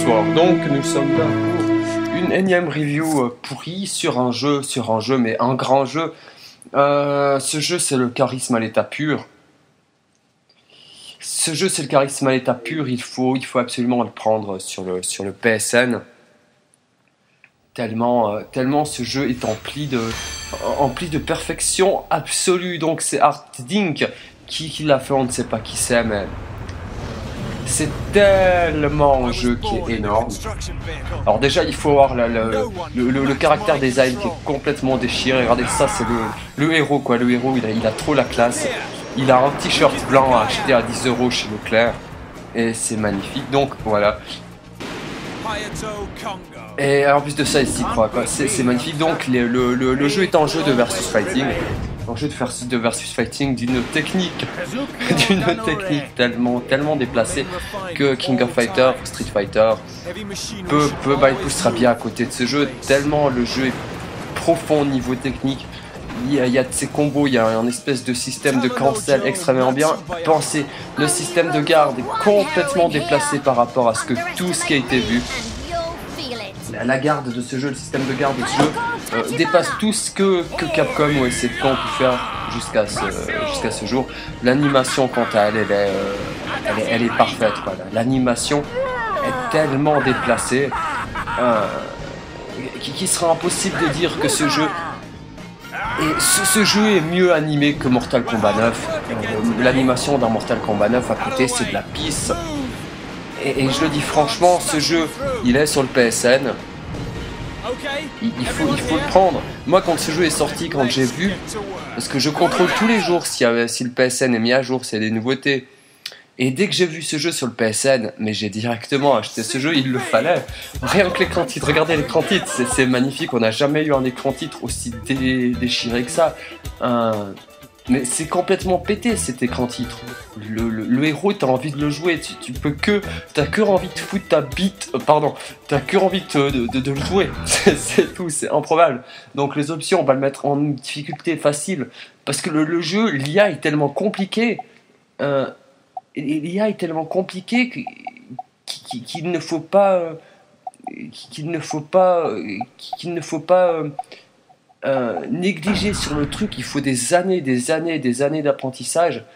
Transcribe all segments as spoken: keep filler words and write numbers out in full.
bonsoir. Donc nous sommes là pour une énième review euh, pourrie sur un jeu, sur un jeu, mais un grand jeu. Euh, ce jeu c'est le charisme à l'état pur. Ce jeu c'est le charisme à l'état pur, il faut, il faut absolument le prendre sur le, sur le P S N. Tellement, euh, tellement ce jeu est empli de, empli de perfection absolue. Donc c'est Artdink qui, qui l'a fait, on ne sait pas qui c'est, mais c'est tellement un jeu qui est énorme. Alors déjà il faut voir la, la, le, le, le caractère design qui est complètement déchiré. Regardez ça, c'est le, le héros quoi. Le héros il a, il a trop la classe. Il a un t-shirt blanc à acheter à dix euros chez Leclerc. Et c'est magnifique. Donc voilà. Et en plus de ça, il s'y croit quoi. C'est magnifique. Donc le, le, le, le jeu est un jeu de versus fighting. Un jeu de versus, de versus fighting d'une technique, d'une technique tellement, tellement déplacée que King of Fighter, Street Fighter peut, peut bah, il poussera bien à côté de ce jeu. Tellement le jeu est profond au niveau technique. Il y, a, il y a de ces combos, il y a un espèce de système de cancel extrêmement bien pensé. Le système de garde est complètement déplacé par rapport à ce que tout ce qui a été vu. La garde de ce jeu, le système de garde de ce jeu euh, dépasse tout ce que, que Capcom ou S F K ont pu faire jusqu'à ce, jusqu'à ce jour. L'animation, quant à elle, elle est, euh, elle est, elle est parfaite. L'animation est tellement déplacée euh, qu'il sera impossible de dire que ce jeu Et ce, ce jeu est mieux animé que Mortal Kombat neuf. Euh, L'animation d'un Mortal Kombat neuf à côté, c'est de la pisse. Et, et je le dis franchement, ce jeu, il est sur le P S N. Il, il, faut, il faut le prendre. Moi, quand ce jeu est sorti, quand j'ai vu, parce que je contrôle tous les jours si, si le P S N est mis à jour, s'il y a des nouveautés. Et dès que j'ai vu ce jeu sur le P S N, mais j'ai directement acheté ce jeu, il le fallait. Rien que l'écran titre, regardez l'écran titre, c'est magnifique, on n'a jamais eu un écran titre aussi dé, déchiré que ça. Euh, mais c'est complètement pété cet écran titre. Le, le, le héros, t'as envie de le jouer, tu, tu peux que, t'as que envie de foutre ta bite, euh, pardon, t'as que envie de, de, de, de le jouer, c'est tout, c'est improbable. Donc les options, on va le mettre en difficulté facile, parce que le, le jeu, l'I A est tellement compliqué. Euh, L'I A est tellement compliqué qu'il qu'il ne faut pas qu'il ne faut pas qu'il ne faut pas euh, euh, négliger sur le truc. Il faut des années, des années, des années d'apprentissage,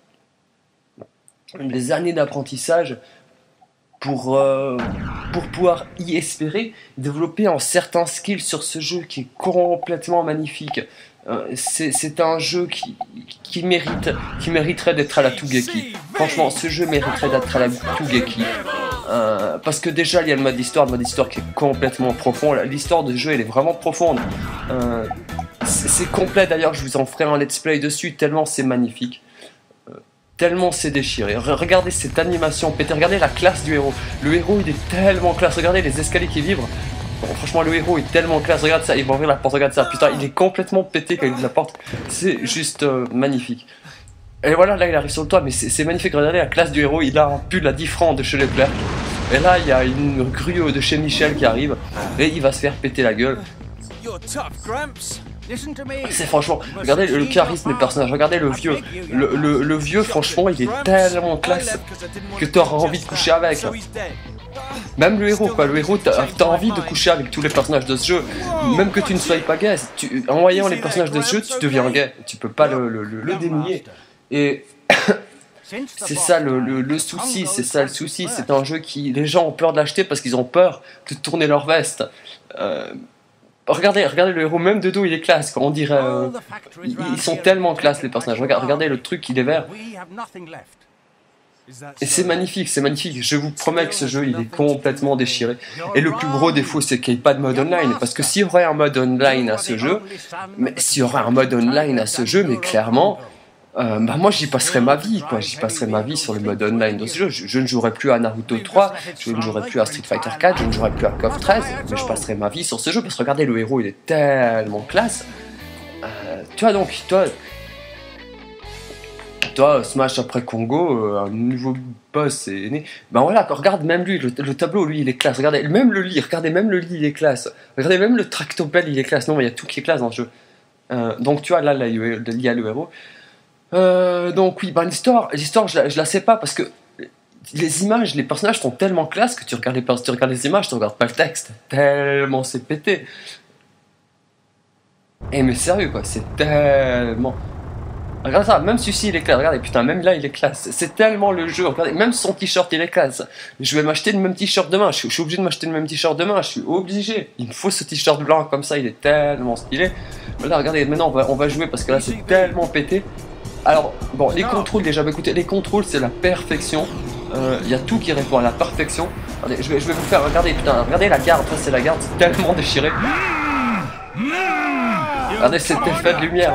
des années d'apprentissage pour euh, pour pouvoir y espérer développer un certain skill sur ce jeu qui est complètement magnifique. Euh, c'est un jeu qui, qui, mérite, qui mériterait d'être à la Tougeki. Franchement, ce jeu mériterait d'être à la Tougeki. Euh, parce que déjà, il y a le mode d'histoire, le mode d'histoire qui est complètement profond. L'histoire du jeu, elle est vraiment profonde. Euh, c'est complet, d'ailleurs, je vous en ferai un let's play dessus, tellement c'est magnifique. Euh, tellement c'est déchiré. Regardez cette animation pétée, regardez la classe du héros. Le héros, il est tellement classe. Regardez les escaliers qui vibrent. Bon, franchement, le héros est tellement classe. Regarde ça, il va ouvrir la porte. Regarde ça. Putain, il est complètement pété quand il ouvre la porte. C'est juste euh, magnifique. Et voilà, là, il arrive sur le toit, mais c'est magnifique. Regardez la classe du héros. Il a un pull à dix francs de chez Leclerc. Et là, il y a une grue de chez Michel qui arrive. Et il va se faire péter la gueule. C'est franchement, regardez le charisme des personnages, regardez le vieux. Le, le, le vieux, franchement, il est tellement classe que tu auras envie de coucher avec. Même le héros, quoi. Le héros, t'as as envie de coucher avec tous les personnages de ce jeu. Même que tu ne sois pas gay. Tu, en voyant les personnages de ce jeu, tu deviens gay. Tu peux pas le, le, le, le dénier. Et c'est ça le, le, le souci. C'est ça le souci. C'est un jeu qui. Les gens ont peur de l'acheter parce qu'ils ont peur de tourner leur veste. Euh, regardez, regardez le héros, même de dos, il est classe. Quoi. On dirait. Euh, ils, ils sont tellement classe, les personnages. Regardez, regardez le truc, il est vert. Et c'est magnifique, c'est magnifique. Je vous promets que ce jeu, il est complètement déchiré. Et le plus gros défaut, c'est qu'il n'y ait pas de mode online. Parce que s'il y aurait un mode online à ce jeu, mais s'il y aurait un mode online à ce jeu, mais clairement, euh, bah moi j'y passerais ma vie, quoi. J'y passerais ma vie sur le mode online de ce jeu. Je, je ne jouerais plus à Naruto trois, je ne jouerais plus à Street Fighter quatre, je ne jouerais plus à KOF treize, mais je passerais ma vie sur ce jeu. Parce que regardez, le héros, il est tellement classe. Euh, tu vois donc, toi. Toi, Smash après Congo, euh, un nouveau boss est né. Ben voilà, regarde même lui, le, le tableau, lui, il est classe. Regardez, même le lit, regardez, même le lit, il est classe. Regardez, même le tractopelle, il est classe. Non, mais il y a tout qui est classe dans le jeu. Euh, donc, tu vois, là, là, il y a le héros. Euh, donc, oui, ben l'histoire, l'histoire, je, la, je la sais pas parce que les images, les personnages sont tellement classe que tu regardes les, tu regardes les images, tu regardes pas le texte. Tellement c'est pété. Eh mais sérieux quoi, c'est tellement... Regarde ça, même celui-ci il est classe, regardez, putain, même là il est classe. C'est tellement le jeu, regardez, même son t-shirt il est classe. Je vais m'acheter le même t-shirt demain, je suis, je suis obligé de m'acheter le même t-shirt demain, je suis obligé. Il me faut ce t-shirt blanc comme ça, il est tellement stylé. Voilà, regardez, maintenant on va, on va jouer parce que là c'est tellement pété. Alors, bon, les contrôles déjà, bah, écoutez, les contrôles c'est la perfection. Il euh, y a tout qui répond à la perfection. Regardez, je vais, je vais vous faire, regardez, putain, regardez la garde, ça c'est la garde, c'est tellement déchiré. Regardez cet effet de lumière.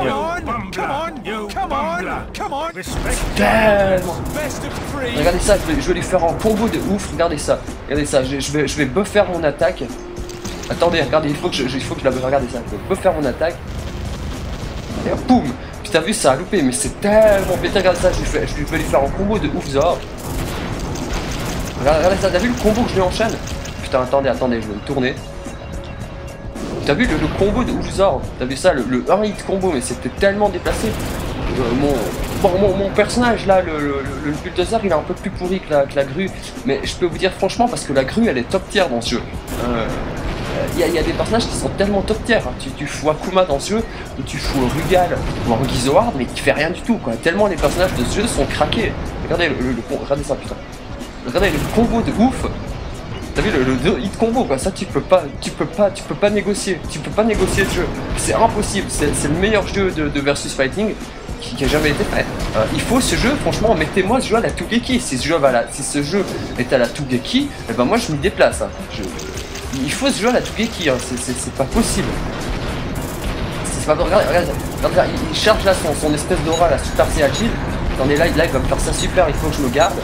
Tellement. Regardez ça, je vais, je vais lui faire un combo de ouf. Regardez ça, regardez ça. Je, je vais, je vais buffer mon attaque. Attendez, regardez, il faut que je, il faut que je la regardez ça. Je vais buffer mon attaque. Et boum. Puis t'as vu, ça a loupé, mais c'est tellement pété. Regardez ça, je, lui fais, je vais lui faire un combo de ouf Zor. Regardez, regardez ça, t'as vu le combo que je lui enchaîne? Putain, attendez, attendez, je vais me tourner. T'as vu le, le combo de Oufzor? T'as vu ça, le, le un hit combo, mais c'était tellement déplacé. Euh, mon, bon, mon, mon personnage là, le, le, le bulldozer, il est un peu plus pourri que la, que la grue. Mais je peux vous dire franchement, parce que la grue, elle est top tier dans ce jeu. Euh, Il y, y a des personnages qui sont tellement top tier. Hein. Tu, tu fous Akuma dans ce jeu, ou tu fous Rugal ou un Gizoard, mais qui fait rien du tout, quoi. Tellement les personnages de ce jeu sont craqués. Regardez, le, le, le, regardez ça, putain. Regardez le combo de ouf. T'as vu le, le hit combo quoi, ça tu peux pas, tu peux pas, tu peux pas négocier, tu peux pas négocier le jeu, c'est impossible, c'est le meilleur jeu de, de versus fighting qui, qui a jamais été fait. Euh, il faut ce jeu, franchement, mettez-moi ce jeu à la Tougeki, si ce jeu, voilà, si ce jeu est à la Tougeki, et ben moi je m'y déplace. Hein. Je, il faut ce jeu à la Tougeki, hein. C'est pas possible. C'est pas regarde, regarde, regarde, regarde, il charge là son, son espèce d'aura, la super c'est agile. Attendez là, là il va me faire ça super, il faut que je le garde.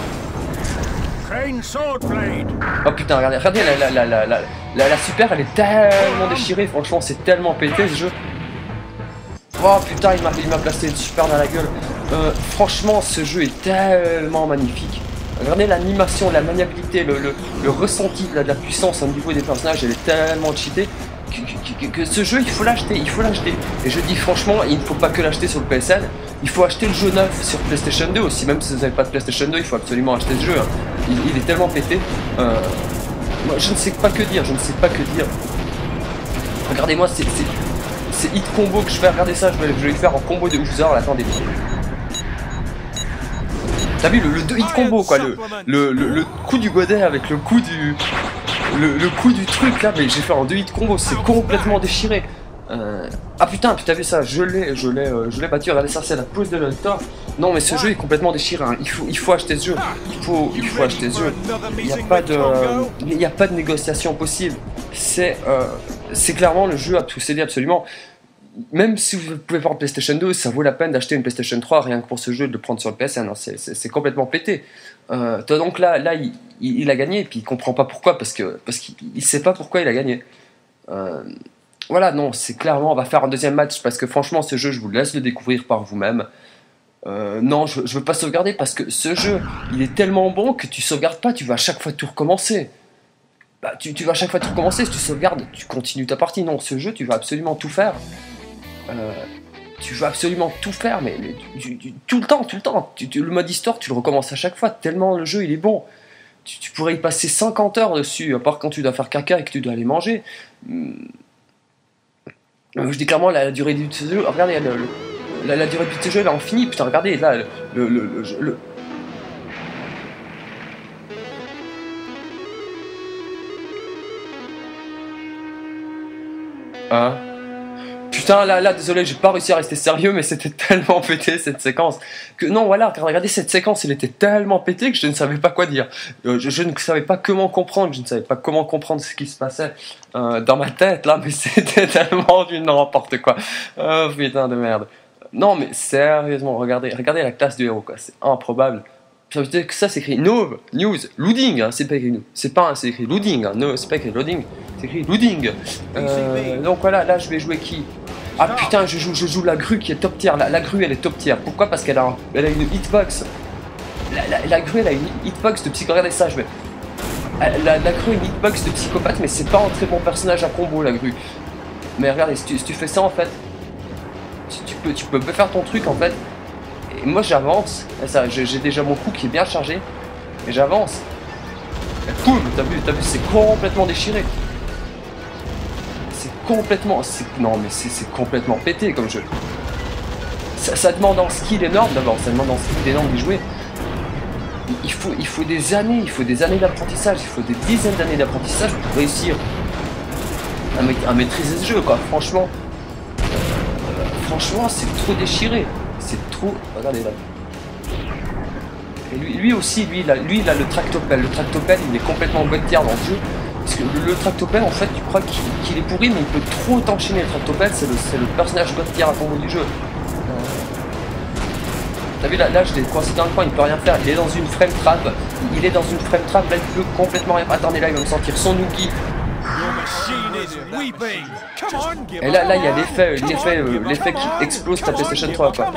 Oh putain, regardez, regardez la, la, la, la, la, la, la super, elle est tellement déchirée, franchement c'est tellement pété ce jeu. Oh putain, il m'a placé une super dans la gueule. Euh, franchement ce jeu est tellement magnifique. Regardez l'animation, la maniabilité, le, le, le ressenti de la, de la puissance au niveau des personnages, elle est tellement cheatée. Que, que, que ce jeu il faut l'acheter, il faut l'acheter. Et je dis franchement, il ne faut pas que l'acheter sur le P S N, il faut acheter le jeu neuf sur PlayStation deux aussi, même si vous n'avez pas de PlayStation deux, il faut absolument acheter ce jeu. Hein. Il, il est tellement pété. Euh, moi, je ne sais pas que dire, je ne sais pas que dire. Regardez-moi, c'est hit combo que je fais, regardez ça, je vais, je vais lui faire en combo de Oufzor, attendez. T'as vu le, le deux hit combo quoi, le, le, le, le coup du godet avec le coup du... Le, le coup du truc là, mais j'ai fait un deux hit combo, c'est complètement déchiré. Euh... Ah putain, tu t'as vu ça, je l'ai, je l'ai, euh, je l'ai battu. Regardez ça, c'est la pose de l'Hunter. Non mais ce jeu est complètement déchiré. Hein. Il faut, il faut acheter ce jeu. Il faut, il faut acheter ce jeu. Il n'y a pas de, euh, il n'y a pas de négociation possible. C'est, euh, c'est clairement le jeu à posséder absolument. Même si vous pouvez pas en PlayStation deux, ça vaut la peine d'acheter une PlayStation trois rien que pour ce jeu, de le prendre sur le P S N. Hein. C'est complètement pété. Euh, donc là, là il, il, il a gagné et puis il comprend pas pourquoi parce que parce qu'il sait pas pourquoi il a gagné. Euh, voilà, non, c'est clairement on va faire un deuxième match parce que franchement ce jeu je vous laisse le découvrir par vous-même. Euh, non, je, je veux pas sauvegarder parce que ce jeu il est tellement bon que tu sauvegardes pas, tu vas à chaque fois tout recommencer. Bah, tu, tu vas à chaque fois tout recommencer, si tu sauvegardes, tu continues ta partie. Non, ce jeu tu vas absolument tout faire. Euh, tu veux absolument tout faire, mais, mais tu, tu, tout le temps, tout le temps. Tu, tu, le mode histoire, tu le recommences à chaque fois, tellement le jeu il est bon. Tu, tu pourrais y passer cinquante heures dessus, à part quand tu dois faire caca et que tu dois aller manger. Euh, je dis clairement la, la durée de ce jeu. Regardez, le, le, la, la durée de ce jeu elle est infinie. Putain, regardez là, le. le, le, le, le Hein? Putain, là, là, désolé, j'ai pas réussi à rester sérieux, mais c'était tellement pété cette séquence. Que non, voilà, regardez cette séquence, elle était tellement pétée que je ne savais pas quoi dire. Euh, je, je ne savais pas comment comprendre, je ne savais pas comment comprendre ce qui se passait euh, dans ma tête, là, mais c'était tellement du n'importe quoi. Oh putain de merde. Non, mais sérieusement, regardez, regardez la classe du héros, quoi, c'est improbable. Ça veut dire que ça c'est écrit no, news, loading, hein, c'est pas écrit nous, c'est pas, c'est écrit loading, hein, no, c'est pas écrit loading, c'est écrit loading. Euh, donc voilà, là je vais jouer qui? Ah putain, je joue, je joue la grue qui est top tier, la, la grue elle est top tier, pourquoi? Parce qu'elle a, un, elle a une hitbox, la, la, la grue elle a une hitbox de psychopathe, regardez ça, je vais... La, la grue a une hitbox de psychopathe, mais c'est pas un très bon personnage à combo la grue. Mais regardez, si tu, si tu fais ça en fait, tu, tu, peux, tu peux faire ton truc en fait. Et moi j'avance, j'ai déjà mon coup qui est bien chargé. Et j'avance. Et poum, t'as vu, t'as vu, c'est complètement déchiré. C'est complètement... Non mais c'est complètement pété comme jeu. Ça, ça demande un skill énorme d'abord, ça demande un skill énorme d'y jouer. Il faut, il faut des années, il faut des années d'apprentissage, il faut des dizaines d'années d'apprentissage pour réussir à, ma à maîtriser ce jeu, quoi. Franchement, euh, franchement, c'est trop déchiré. C'est trop... Regardez là. Et lui, lui aussi, lui il, a, lui, il a le tractopelle. Le tractopelle, il est complètement boîtière dans le jeu. Parce que le, le tractopelle, en fait, tu crois qu'il qu'il est pourri, mais il peut trop t'enchaîner. Le tractopelle, c'est le, le personnage boîtière à tombeau du jeu. T'as vu là, là je l'ai coincé dans le coin, il peut rien faire, il est dans une frame trap, il est dans une frame trap, là il peut complètement rien. Attendez, là il va me sentir son noogie. Et là, là il y a l'effet, l'effet, euh, l'effet qui explose ta PlayStation trois, quoi.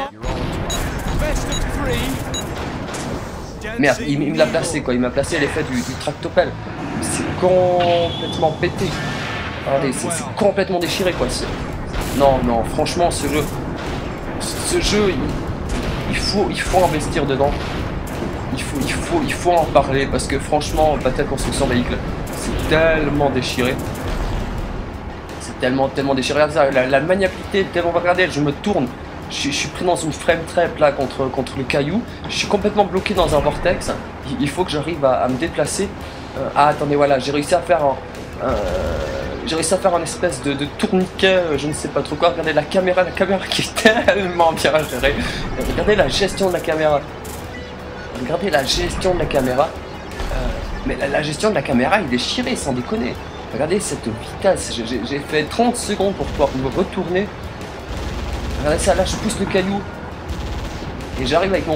Merde, il, il me l'a placé, quoi, il m'a placé l'effet du, du tractopelle. C'est complètement pété. Regardez, c'est complètement déchiré, quoi. Non, non, franchement, ce jeu, ce jeu, il... Il faut, il faut investir dedans. Il faut, il faut, il faut en parler parce que franchement, Bataille Construction Véhicule, c'est tellement déchiré. C'est tellement, tellement déchiré. La, la maniabilité, tellement regardez, je me tourne. Je, je suis pris dans une frame trap là contre, contre le caillou. Je suis complètement bloqué dans un vortex. Il, il faut que j'arrive à, à me déplacer. Euh, ah, attendez, voilà, j'ai réussi à faire un. un J'ai réussi à faire un espèce de, de tourniquet, je ne sais pas trop quoi. Regardez la caméra, la caméra qui est tellement bien gérée. Regardez la gestion de la caméra. Regardez la gestion de la caméra. Euh, mais la, la gestion de la caméra est déchirée, sans déconner. Regardez cette vitesse. J'ai fait trente secondes pour pouvoir me retourner. Regardez ça, là je pousse le caillou. Et j'arrive avec mon...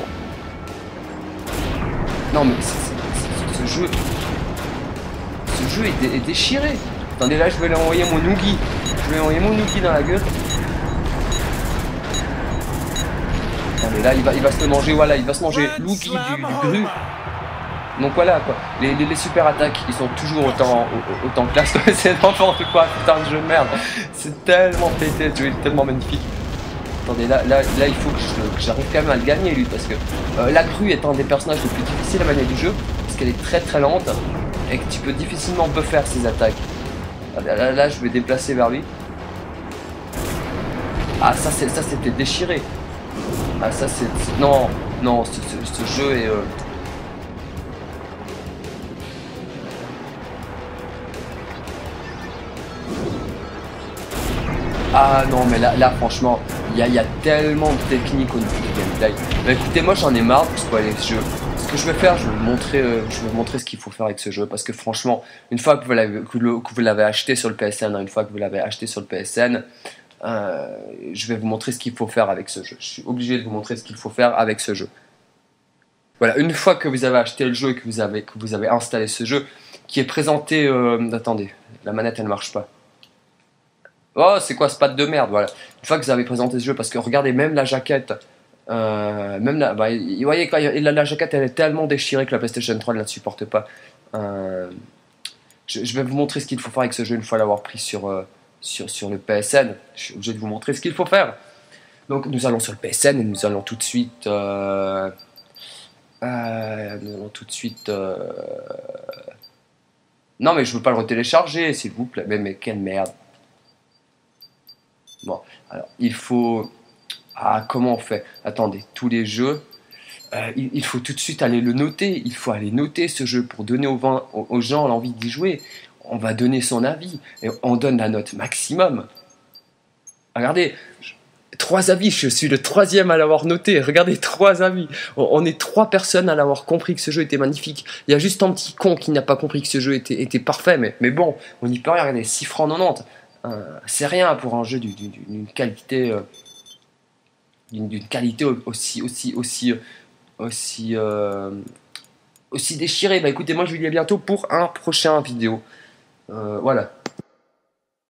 Non mais c est, c est, ce jeu... Ce jeu est, dé est déchiré. Attendez, là je vais lui envoyer mon noogie. Je vais lui envoyer mon noogie dans la gueule. Attendez, là il va, il va se le manger, voilà, il va se manger l'oogie du, du gru. Donc voilà quoi, les, les, les super attaques ils sont toujours autant, autant classe. C'est n'importe quoi, putain de jeu de merde. C'est tellement pété, ce jeu est tellement magnifique. Attendez, là, là, là il faut que j'arrive quand même à le gagner lui, parce que euh, la grue est un des personnages les plus difficiles à manier du jeu, parce qu'elle est très très lente et que tu peux difficilement buffer ses attaques. Là, là, là je vais déplacer vers lui. Ah ça c'est ça c'était déchiré. Ah ça c'est... Non, non, ce, ce, ce jeu est... Euh... Ah non mais là, là franchement, il y, y a tellement de techniques au niveau du gameplay. Bah écoutez, moi j'en ai marre de spoiler ce jeu. Ce que je vais faire, je vais vous montrer, euh, je vais vous montrer ce qu'il faut faire avec ce jeu. Parce que franchement, une fois que vous l'avez acheté sur le P S N, hein, une fois que vous l'avez acheté sur le P S N, euh, je vais vous montrer ce qu'il faut faire avec ce jeu. Je suis obligé de vous montrer ce qu'il faut faire avec ce jeu. Voilà, une fois que vous avez acheté le jeu et que vous avez, que vous avez installé ce jeu, qui est présenté... Euh, attendez, la manette elle marche pas. Oh, c'est quoi ce pad de merde, voilà. Une fois que vous avez présenté ce jeu, parce que regardez, même la jaquette, euh, même la, bah, vous voyez quoi, la, la jaquette elle est tellement déchirée que la PlayStation trois ne la supporte pas. Euh, je, je vais vous montrer ce qu'il faut faire avec ce jeu une fois l'avoir pris sur, euh, sur, sur le P S N. Je suis obligé de vous montrer ce qu'il faut faire. Donc nous allons sur le P S N et nous allons tout de suite... Euh, euh, nous allons tout de suite... Euh, non mais je veux pas le retélécharger, s'il vous plaît. Mais, mais quelle merde. Bon, alors, il faut... Ah, comment on fait? Attendez, tous les jeux, euh, il, il faut tout de suite aller le noter. Il faut aller noter ce jeu pour donner aux, aux, aux gens l'envie d'y jouer. On va donner son avis et on donne la note maximum. Regardez, trois avis, je suis le troisième à l'avoir noté. Regardez, trois avis. On, on est trois personnes à l'avoir compris que ce jeu était magnifique. Il y a juste un petit con qui n'a pas compris que ce jeu était, était parfait, mais, mais bon, on n'y peut rien. Regardez, six francs quatre-vingt-dix. Euh, c'est rien pour un jeu d'une qualité... Euh, d'une qualité aussi aussi aussi aussi euh, aussi déchirée. Bah écoutez, moi je vous dis à bientôt pour un prochain vidéo. Euh, voilà.